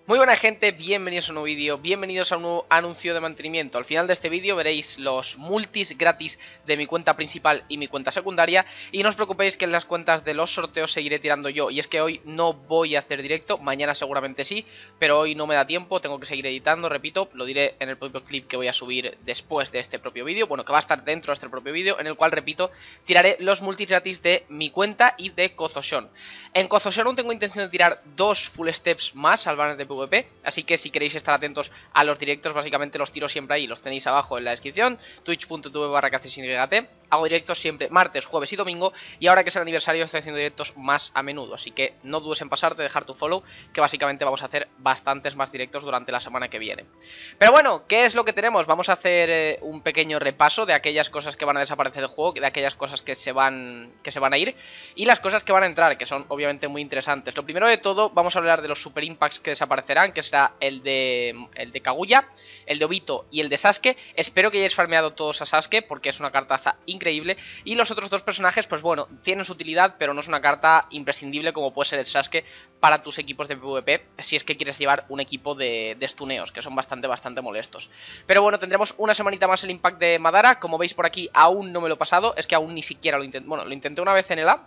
Muy buena gente, bienvenidos a un nuevo vídeo, bienvenidos a un nuevo anuncio de mantenimiento. Al final de este vídeo veréis los multis gratis de mi cuenta principal y mi cuenta secundaria. Y no os preocupéis que en las cuentas de los sorteos seguiré tirando yo. Y es que hoy no voy a hacer directo, mañana seguramente sí, pero hoy no me da tiempo, tengo que seguir editando, repito, lo diré en el propio clip que voy a subir después de este propio vídeo. Bueno, que va a estar dentro de este propio vídeo, en el cual, repito, tiraré los multis gratis de mi cuenta y de Kozoshon. En Kozoshon aún tengo intención de tirar dos full steps más al banner de PvP, así que si queréis estar atentos a los directos, básicamente los tiro siempre ahí, los tenéis abajo en la descripción, twitch.tv/KCSYT. Hago directos siempre martes, jueves y domingo, y ahora que es el aniversario estoy haciendo directos más a menudo, así que no dudes en pasarte, dejar tu follow, que básicamente vamos a hacer bastantes más directos durante la semana que viene. Pero bueno, ¿qué es lo que tenemos? Vamos a hacer un pequeño repaso de aquellas cosas que van a desaparecer del juego, de aquellas cosas que se van a ir, y las cosas que van a entrar, que son obviamente muy interesantes. Lo primero de todo, vamos a hablar de los super impacts que desaparecerán, que será el de Kaguya, el de Obito y el de Sasuke. Espero que hayáis farmeado todos a Sasuke, porque es una cartaza increíble. Y los otros dos personajes, pues bueno, tienen su utilidad, pero no es una carta imprescindible como puede ser el Sasuke para tus equipos de PvP, si es que quieres llevar un equipo de stuneos, que son bastante molestos. Pero bueno, tendremos una semanita más el impact de Madara. Como veis por aquí, aún no me lo he pasado, es que aún ni siquiera lo intenté. Bueno, lo intenté una vez en el A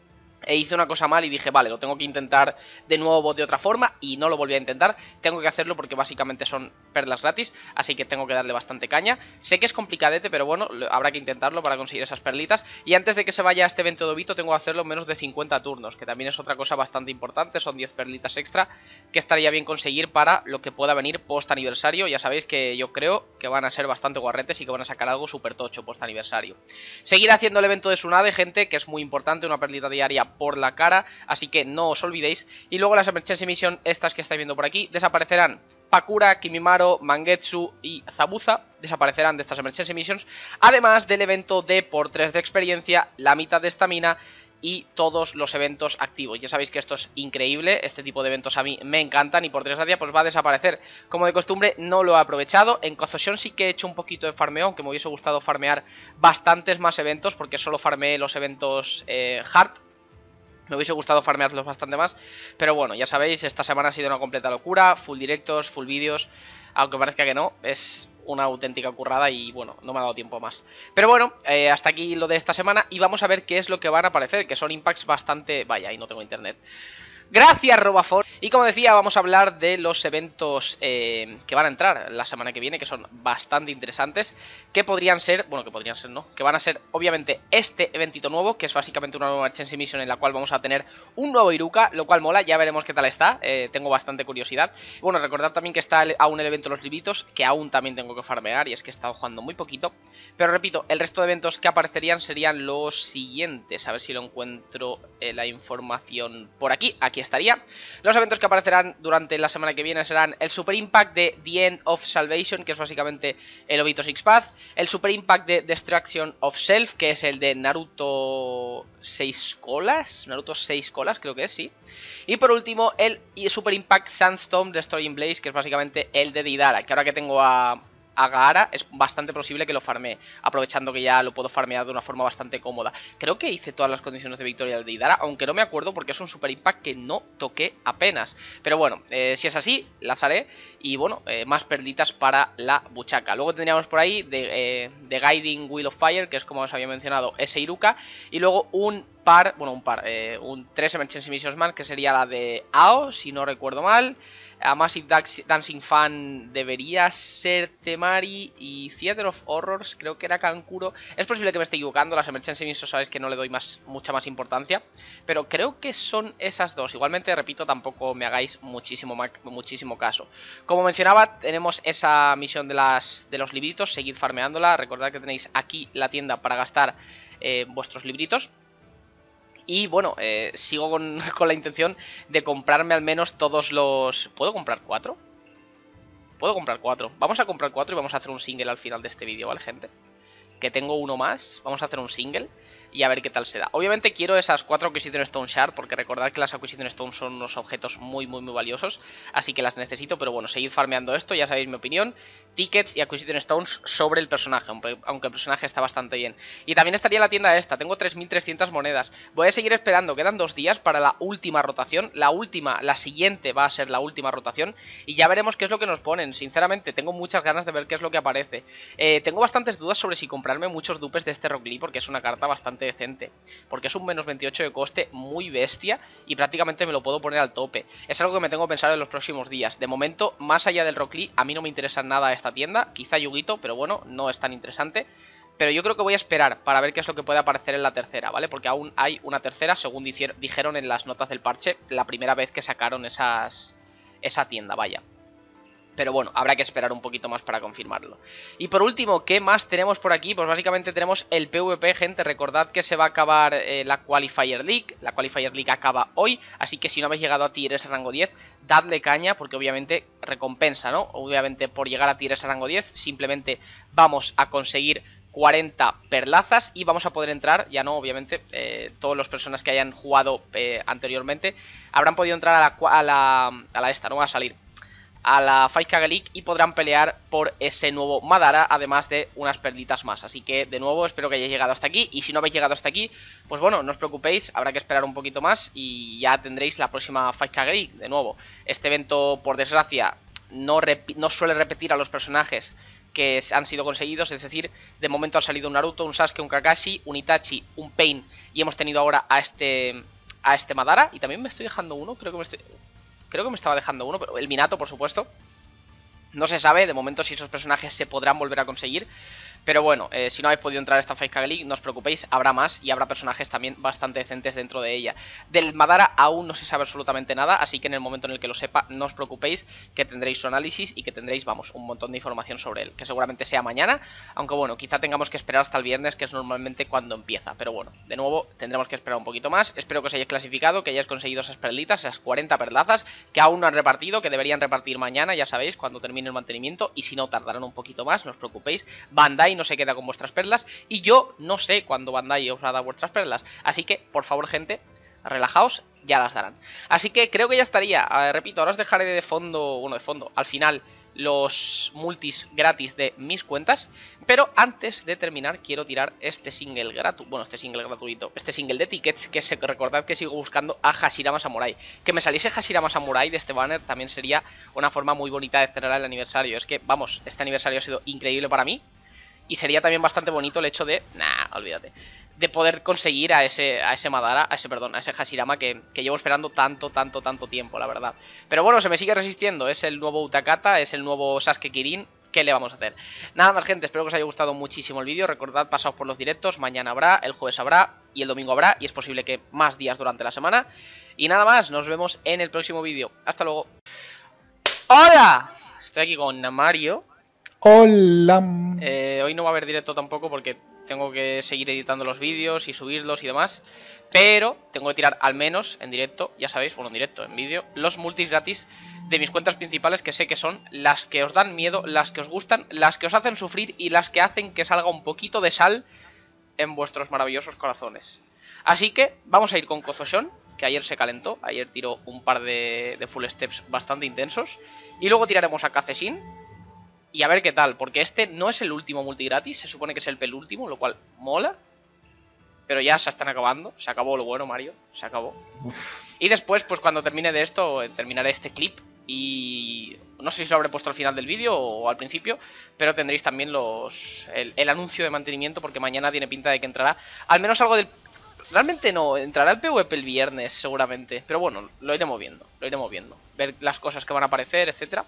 e hice una cosa mal y dije, vale, lo tengo que intentar de nuevo de otra forma, y no lo volví a intentar. Tengo que hacerlo porque básicamente son perlas gratis, así que tengo que darle bastante caña. Sé que es complicadete, pero bueno, habrá que intentarlo para conseguir esas perlitas. Y antes de que se vaya a este evento de Obito, tengo que hacerlo en menos de 50 turnos, que también es otra cosa bastante importante. Son 10 perlitas extra que estaría bien conseguir para lo que pueda venir post aniversario. Ya sabéis que yo creo que van a ser bastante guarretes y que van a sacar algo súper tocho post aniversario. Seguir haciendo el evento de Tsunade, gente, que es muy importante, una perlita diaria por la cara, así que no os olvidéis. Y luego las Emergency Mission, estas que estáis viendo por aquí, desaparecerán. Pakura, Kimimaro, Mangetsu y Zabuza desaparecerán de estas Emergency Missions, además del evento de por 3 de experiencia, la mitad de estamina y todos los eventos activos. Ya sabéis que esto es increíble, este tipo de eventos a mí me encantan, y por 3 de día pues va a desaparecer. Como de costumbre no lo he aprovechado. En Kozoshon sí que he hecho un poquito de farmeo, aunque me hubiese gustado farmear bastantes más eventos, porque solo farmeé los eventos hard. Me hubiese gustado farmearlos bastante más, pero bueno, ya sabéis, esta semana ha sido una completa locura, full directos, full vídeos, aunque parezca que no, es una auténtica currada y bueno, no me ha dado tiempo más. Pero bueno, hasta aquí lo de esta semana, y vamos a ver qué es lo que van a aparecer, que son impacts bastante... Vaya, ahí no tengo internet. Gracias, Robafor. Y como decía, vamos a hablar de los eventos que van a entrar la semana que viene, que son bastante interesantes, que podrían ser, bueno, que podrían ser, no, que van a ser obviamente este eventito nuevo, que es básicamente una nueva Emergency Mission en la cual vamos a tener un nuevo Iruka, lo cual mola, ya veremos qué tal está, tengo bastante curiosidad. Y bueno, recordad también que está aún el evento de los libritos, que aún también tengo que farmear, y es que he estado jugando muy poquito. Pero repito, el resto de eventos que aparecerían serían los siguientes, a ver si lo encuentro la información por aquí, aquí estaría. Los eventos que aparecerán durante la semana que viene serán el Super Impact de The End of Salvation, que es básicamente el Obito Six Path, el Super Impact de Destruction of Self, que es el de Naruto 6 colas, Naruto 6 colas creo que es, sí. Y por último el Super Impact Sandstorm Destroying Blaze, que es básicamente el de Deidara, que ahora que tengo a Gaara es bastante posible que lo farmee, aprovechando que ya lo puedo farmear de una forma bastante cómoda. Creo que hice todas las condiciones de victoria del Deidara, aunque no me acuerdo porque es un Super Impact que no toqué apenas. Pero bueno, si es así, las haré. Y bueno, más perlitas para la buchaca. Luego tendríamos por ahí de Guiding Wheel of Fire, que es como os había mencionado ese Iruka. Y luego un 3 Emergency Missions más, que sería la de Ao, si no recuerdo mal. A Massive Dancing Fan debería ser Temari, y Theater of Horrors creo que era Kankuro. Es posible que me esté equivocando, las Emergency Missions sabéis que no le doy mucha más importancia, pero creo que son esas dos. Igualmente, repito, tampoco me hagáis muchísimo caso. Como mencionaba, tenemos esa misión de los libritos, seguid farmeándola. Recordad que tenéis aquí la tienda para gastar vuestros libritos. Y bueno, sigo con la intención de comprarme al menos todos los... ¿Puedo comprar 4? Puedo comprar 4. Vamos a comprar 4 y vamos a hacer un single al final de este vídeo, ¿vale, gente? Que tengo uno más. Vamos a hacer un single y a ver qué tal se da. Obviamente quiero esas 4 Acquisition Stone Shard, porque recordad que las Acquisition Stone son unos objetos muy valiosos, así que las necesito, pero bueno, seguid farmeando esto, ya sabéis mi opinión. Tickets y Acquisition Stones sobre el personaje, aunque el personaje está bastante bien. Y también estaría la tienda esta, tengo 3300 monedas. Voy a seguir esperando, quedan 2 días para la última rotación. La siguiente va a ser la última rotación y ya veremos qué es lo que nos ponen. Sinceramente, tengo muchas ganas de ver qué es lo que aparece. Tengo bastantes dudas sobre si comprarme muchos dupes de este Rock Lee, porque es una carta bastante decente. Porque es un menos 28 de coste muy bestia y prácticamente me lo puedo poner al tope. Es algo que me tengo que pensar en los próximos días. De momento, más allá del Rock Lee, a mí no me interesa nada esta tienda. Quizá Yuguito, pero bueno, no es tan interesante. Pero yo creo que voy a esperar para ver qué es lo que puede aparecer en la tercera, ¿vale? Porque aún hay una tercera, según dijeron en las notas del parche, la primera vez que sacaron esa tienda, vaya. Pero bueno, habrá que esperar un poquito más para confirmarlo. Y por último, ¿qué más tenemos por aquí? Pues básicamente tenemos el PvP, gente. Recordad que se va a acabar la Qualifier League. La Qualifier League acaba hoy, así que si no habéis llegado a Tier S rango 10, dadle caña, porque obviamente recompensa, ¿no? Obviamente por llegar a Tier S rango 10, simplemente vamos a conseguir 40 perlazas y vamos a poder entrar, ya no, obviamente, todas las personas que hayan jugado anteriormente habrán podido entrar a la esta, no va a salir, a la 5K League y podrán pelear por ese nuevo Madara, además de unas perlitas más. Así que, de nuevo, espero que hayáis llegado hasta aquí. Y si no habéis llegado hasta aquí, pues bueno, no os preocupéis, habrá que esperar un poquito más y ya tendréis la próxima 5K League. De nuevo, este evento, por desgracia, no suele repetir a los personajes que han sido conseguidos, es decir, de momento ha salido un Naruto, un Sasuke, un Kakashi, un Itachi, un Pain y hemos tenido ahora a este Madara. Y también me estoy dejando uno, creo que me estaba dejando uno, pero el Minato, por supuesto. No se sabe de momento si esos personajes se podrán volver a conseguir. Pero bueno, si no habéis podido entrar a esta 5K League, no os preocupéis, habrá más y habrá personajes también bastante decentes dentro de ella. Del Madara aún no se sabe absolutamente nada, así que en el momento en el que lo sepa, no os preocupéis, que tendréis su análisis y que tendréis, vamos, un montón de información sobre él, que seguramente sea mañana, aunque bueno, quizá tengamos que esperar hasta el viernes, que es normalmente cuando empieza. Pero bueno, de nuevo, tendremos que esperar un poquito más. Espero que os hayáis clasificado, que hayáis conseguido esas perlitas, esas 40 perlazas, que aún no han repartido, que deberían repartir mañana, ya sabéis, cuando termine el mantenimiento, y si no, tardarán un poquito más, no os preocupéis. Bandai no se queda con vuestras perlas y yo no sé cuándo Bandai os va a dar vuestras perlas, así que por favor, gente, relajaos, ya las darán. Así que creo que ya estaría. Repito, ahora os dejaré de fondo, bueno, de fondo, al final, los multis gratis de mis cuentas, pero antes de terminar quiero tirar este single gratuito, este single de tickets, que recordad que sigo buscando a Hashirama Samurai. Que me saliese Hashirama Samurai de este banner también sería una forma muy bonita de celebrar el aniversario. Es que, vamos, este aniversario ha sido increíble para mí. Y sería también bastante bonito el hecho de... olvídate. De poder conseguir a ese Madara, a ese Hashirama que llevo esperando tanto tiempo, la verdad. Pero bueno, se me sigue resistiendo. Es el nuevo Utakata, es el nuevo Sasuke Kirin. ¿Qué le vamos a hacer? Nada más, gente, espero que os haya gustado muchísimo el vídeo. Recordad, pasaos por los directos. Mañana habrá, el jueves habrá y el domingo habrá. Y es posible que más días durante la semana. Y nada más, nos vemos en el próximo vídeo. Hasta luego. ¡Hola! Estoy aquí con Mario. Hola. Hoy no va a haber directo tampoco porque tengo que seguir editando los vídeos y subirlos y demás. Pero tengo que tirar al menos en directo, ya sabéis, bueno, en directo, en vídeo, los multis gratis de mis cuentas principales, que sé que son las que os dan miedo, las que os gustan, las que os hacen sufrir y las que hacen que salga un poquito de sal en vuestros maravillosos corazones. Así que vamos a ir con Kozoshon, que ayer se calentó, ayer tiró un par de full steps bastante intensos. Y luego tiraremos a Kaceshin. Y a ver qué tal, porque este no es el último multi gratis, se supone que es el penúltimo, lo cual mola. Pero ya se están acabando, se acabó lo bueno, Mario, se acabó. Y después, pues cuando termine de esto, terminaré este clip. Y no sé si lo habré puesto al final del vídeo o al principio, pero tendréis también el anuncio de mantenimiento, porque mañana tiene pinta de que entrará al menos algo del... Realmente no, entrará el PvP el viernes seguramente, pero bueno, lo iremos viendo, ver las cosas que van a aparecer, etcétera.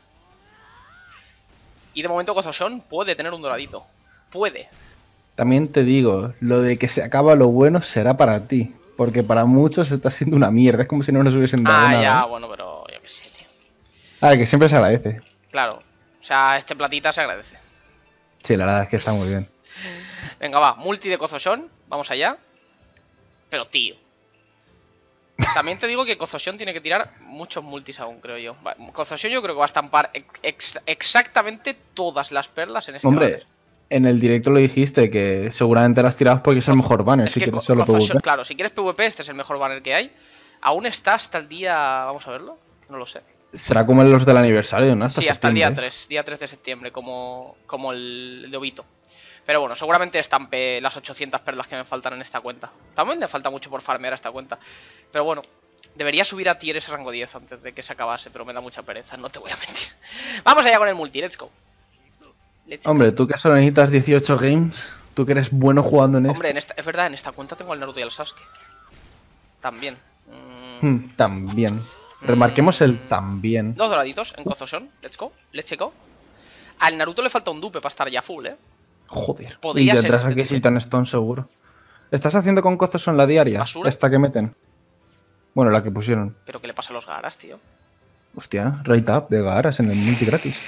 Y de momento Kozoshon puede tener un doradito. Puede. También te digo, lo de que se acaba lo bueno será para ti. Porque para muchos está siendo una mierda. Es como si no nos hubiesen dado nada. Ya, bueno, pero yo qué sé, tío. Que siempre se agradece. Claro. O sea, este platita se agradece. Sí, la verdad es que está muy bien. Venga, va. Multi de Kozoshon. Vamos allá. Pero, tío. También te digo que Kozoshon tiene que tirar muchos multis aún, creo yo. Kozoshon yo creo que va a estampar exactamente todas las perlas en este Hombre, banner. En el directo lo dijiste, que seguramente las tirabas porque es el mejor banner, Es si que quieres solo PvP. claro, si quieres PvP, este es el mejor banner que hay. Aún está hasta el día... Vamos a verlo. No lo sé. Será como los del aniversario, ¿no? Sí, hasta el día 3. Día 3 de septiembre, como el de Obito. Pero bueno, seguramente estampe las 800 perlas que me faltan en esta cuenta. También le falta mucho por farmear a esta cuenta. Pero bueno, debería subir a tier ese rango 10 antes de que se acabase, pero me da mucha pereza, no te voy a mentir. Vamos allá con el multi, let's go. Hombre, tú que solo necesitas 18 games, tú que eres bueno jugando en Hombre, es verdad, en esta cuenta tengo al Naruto y al Sasuke. También. También. Remarquemos el también. 2 doraditos en Kozoshon, let's go, let's go. Al Naruto le falta un dupe para estar ya full, Joder. Podría y ser detrás este aquí dupe. Sitan Stone seguro. ¿Estás haciendo con Kozoshon la diaria? ¿Basura? Esta que meten. Bueno, la que pusieron. Pero ¿qué le pasa a los Garas, tío? Hostia, rate up de Garas en el multi gratis.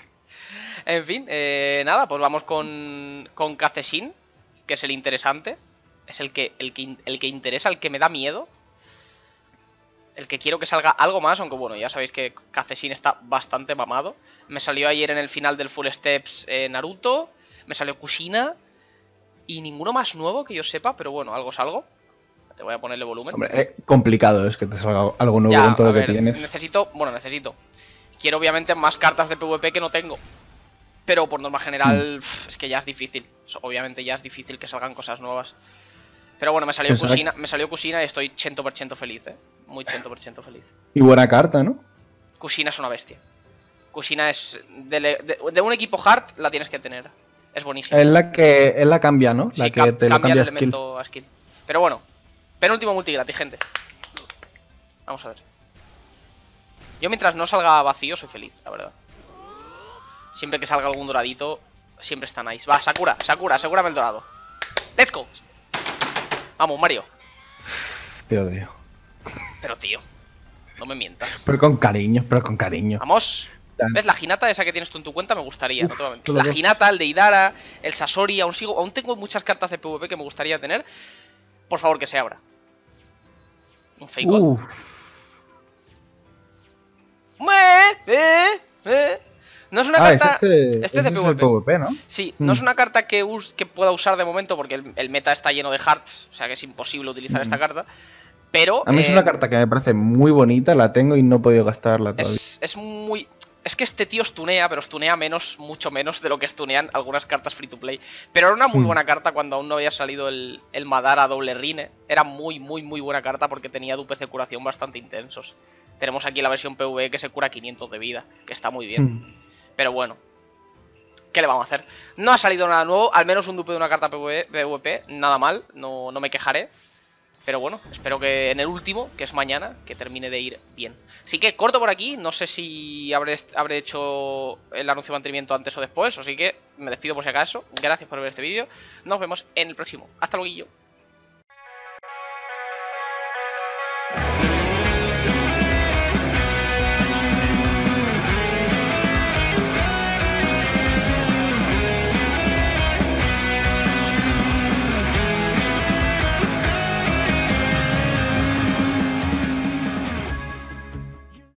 En fin, nada, pues vamos con Kaceshin, que es el interesante. Es el que interesa, el que me da miedo. El que quiero que salga algo más, aunque bueno, ya sabéis que Kaceshin está bastante mamado. Me salió ayer en el final del Full Steps Naruto, me salió Kushina y ninguno más nuevo que yo sepa, pero bueno, algo es algo. Te voy a ponerle volumen. Hombre, complicado es que te salga algo nuevo Ya, con todo a lo que ver, tienes. necesito. Quiero obviamente más cartas de PvP que no tengo. Pero por norma general, es que ya es difícil. Obviamente ya es difícil que salgan cosas nuevas. Pero bueno, me salió Kushina y estoy 100% feliz, Muy 100% feliz. Y buena carta, ¿no? Kushina es una bestia. Kushina es... De un equipo hard la tienes que tener. Es buenísima. Es la cambia, ¿no? La Sí, que te lo cambia cambia el elemento a skill. Pero bueno, penúltimo multi gratis, gente. Vamos a ver. Yo mientras no salga vacío soy feliz, la verdad. Siempre que salga algún doradito, siempre está nice. Va, Sakura, asegúrame el dorado. Let's go. Vamos, Mario. Te odio. Pero tío, no me mientas. Pero con cariño, Vamos. ¿Ves? La Hinata esa que tienes tú en tu cuenta me gustaría, no te voy a mentir. La Hinata, el de Idara, el Sasori, aún tengo muchas cartas de PvP que me gustaría tener. Por favor, que se abra. Un fake out. No es una carta... Este es de el PvP. PvP, ¿no? Sí, no es una carta que pueda usar de momento porque el meta está lleno de hearts, o sea que es imposible utilizar esta carta. Pero... A mí es una carta que me parece muy bonita, la tengo y no he podido gastarla todavía. Es que este tío stunea, pero stunea mucho menos de lo que stunean algunas cartas free to play. Pero era una muy buena carta cuando aún no había salido el Madara doble Rine. Era muy buena carta porque tenía dupes de curación bastante intensos. Tenemos aquí la versión PvE que se cura 500 de vida, que está muy bien. Pero bueno, ¿qué le vamos a hacer? No ha salido nada nuevo, al menos un dupe de una carta PvP, nada mal, no me quejaré. Pero bueno, espero que en el último, que es mañana, que termine de ir bien. Así que corto por aquí, no sé si habré hecho el anuncio de mantenimiento antes o después, así que me despido por si acaso. Gracias por ver este vídeo, nos vemos en el próximo. Hasta luego.